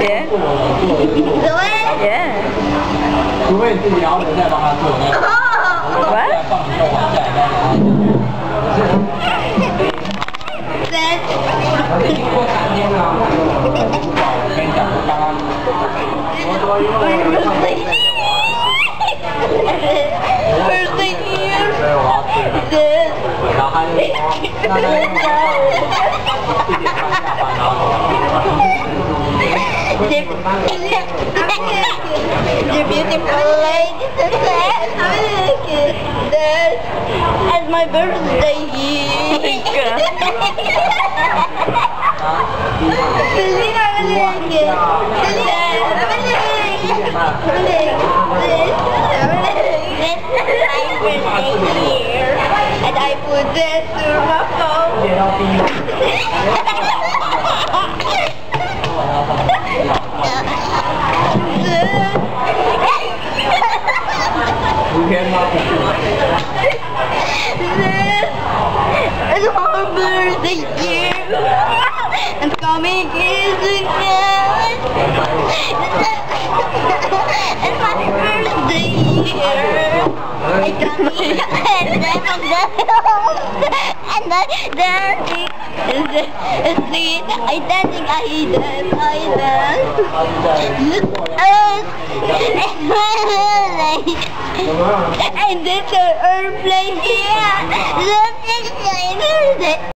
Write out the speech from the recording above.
Yeah. Yeah. 除非自己摇人再帮他做那个。 What? 放你用完再来。我已经过3天了。我跟你讲，我刚刚。然后他就说，那4点半下班，然后。 You're beautiful ladies and gentlemen. It's my birthday here. And I put this through my phone. It's my birthday year. I'm coming easy now. It's my birthday year. I'm coming and dancing. I dance. And it's an airplane here.